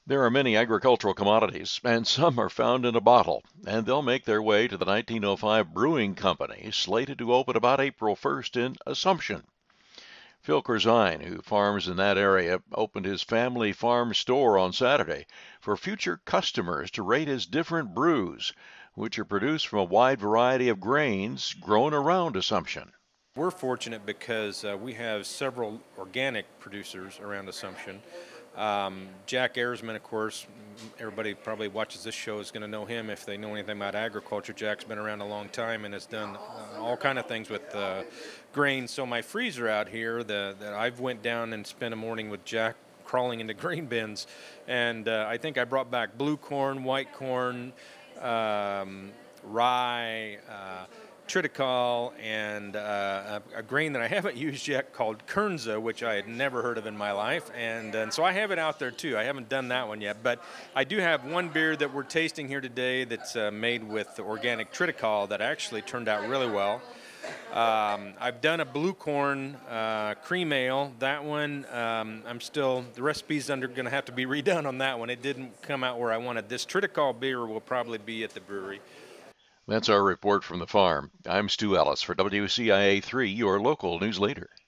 There are many agricultural commodities, and some are found in a bottle, and they'll make their way to the 1905 Brewing Company, slated to open about April 1st in Assumption. Phil Corzine, who farms in that area, opened his family farm store on Saturday for future customers to rate his different brews, which are produced from a wide variety of grains grown around Assumption. We're fortunate because we have several organic producers around Assumption. Jack Ayersman, of course, everybody probably watches this show is going to know him if they know anything about agriculture. Jack's been around a long time and has done all kind of things with grains. So my freezer out here, that I've went down and spent a morning with Jack crawling into grain bins, and I think I brought back blue corn, white corn, rye, triticale, and a grain that I haven't used yet called Kernza, which I had never heard of in my life, and so I have it out there too. I haven't done that one yet, but I do have one beer that we're tasting here today that's made with organic triticale that actually turned out really well. I've done a blue corn cream ale. That one, the recipe's going to have to be redone on that one. It didn't come out where I wanted. This triticale beer will probably be at the brewery. That's our report from the farm. I'm Stu Ellis for WCIA 3, your local news leader.